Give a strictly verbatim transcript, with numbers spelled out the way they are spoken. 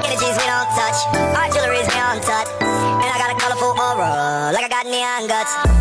skinny jeans we don't touch. Our jewelry's beyond touch. And I got a colorful aura, like I got neon guts.